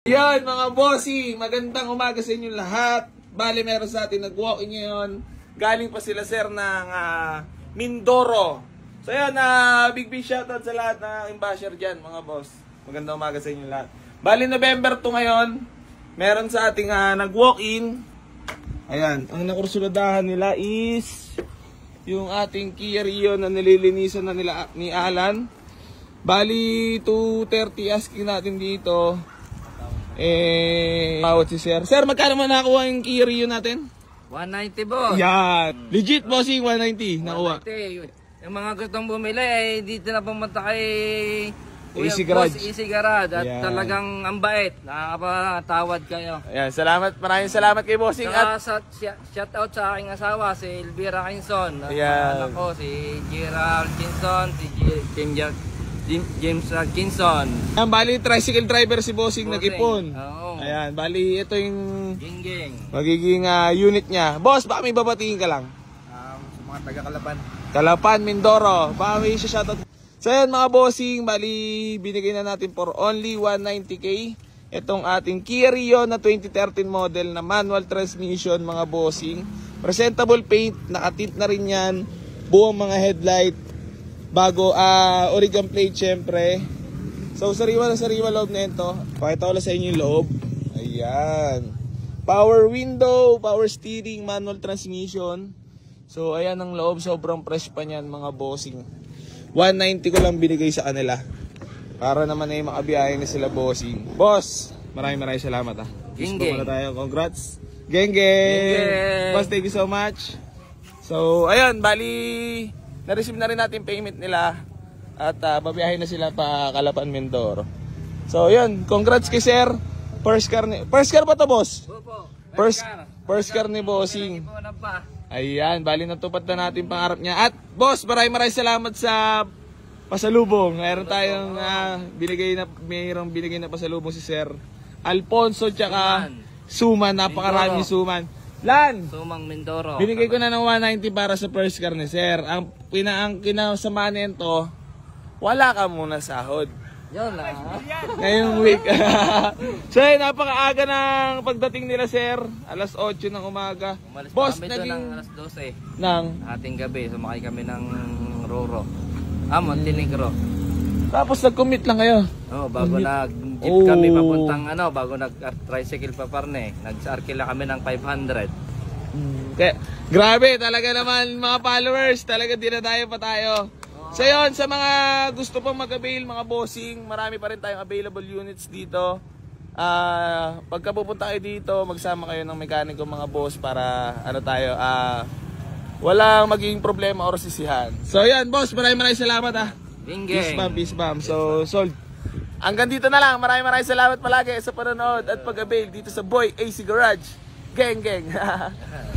Yan mga bossy, magandang umaga sa inyong lahat. Bali meron sa atin nag-walk-in ngayon. Galing pa sila sir ng Mindoro. So yan, big shoutout sa lahat na ambassador dyan mga boss. Magandang umaga sa inyong lahat. Bali November 2 ngayon. Meron sa ating nag-walk-in. Ayan, ang nakursuladahan nila is yung ating Kia Rio na nililinisan na nila ni Alan. Bali 230 asking natin dito. Bawat si sir. Sir, magkano man nakuha yung Kia Rio natin? 190 boss. Yan. Legit bossing 190 nakuha. 190. Yung mga gustong bumili dito na pumunta kay Easy Garage. Easy Garage. At yan. Talagang ang bait. Nakakapatawad kayo. Ayan, salamat. Maraming salamat kay bossing. At Shout out sa aking asawa, si Elvira Kinson. Ayan. Anak ko, si Gerald Kinson, si James Kinson. Ayan, bali tricycle driver si bossing nag-ipon. Oo. Ayan, bali ito yung Gingging. magiging unit niya. Boss, baka may babatiin ka lang. Sa mga taga-Kalapan. Kalapan, Mindoro. Baka may shoutout. So yan mga bossing, bali binigay na natin for only 190k. Itong ating Kia Rio na 2013 model na manual transmission mga bossing. Presentable paint, nakatint na rin yan. Buong mga headlight. Bago, origin plate syempre. So sariwa na sariwa loob na ito. Pakita ko lang sa inyo yung loob. Ayan. Power window, power steering, manual transmission. So ayan ang loob, sobrang fresh pa niyan mga bossing. 190 ko lang binigay sa kanila. Para naman ay makabiyahin na sila bossing. Boss, maraming salamat Geng-geng. Gusto tayo. Congrats. Geng-geng. Boss, thank you so much. So ayan, bali na-receive na rin natin payment nila. At babiyahin na sila pa Kalapan, Mindoro. So yun, congrats kay sir. First car ba to boss? Opo. First car ni bossing. Ayan, bali natupad na natin pangarap niya. At boss, maraming salamat sa pasalubong. Mayroon tayong mayroong binigay na pasalubong si Sir Alfonso tsaka Suman, napakaraming Suman. Lan! Sumang Mindoro. Binigay ko na ng 190 para sa first car ni Sir. Ang kinasamahan nito, wala ka muna sahod. Yun na. Ngayong week. So napakaaga ng pagdating nila sir. Alas 8 ng umaga. Umalis Boss, kami doon ng alas 12 ng ating gabi. Sumakay kami ng Roro. Montenegro. Tapos nag-commit lang kayo. Bago nag-jeep kami papuntang bago nag-tricycle pa parne. Nag-arkila kami ng 500. Kaya, grabe talaga naman mga followers. Talaga dinadayo pa tayo. So yun, sa mga gusto pang mag-avail mga bossing, marami pa rin tayong available units dito. Pagka pupunta kayo dito, magsama kayo ng mekaniko mga boss para walang magiging problema or sisihan. So yan boss, maraming salamat Peace bomb. So sold. Hanggang dito na lang. Maraming salamat palagi sa panonood at pag-avail dito sa Boy AC Garage. Geng.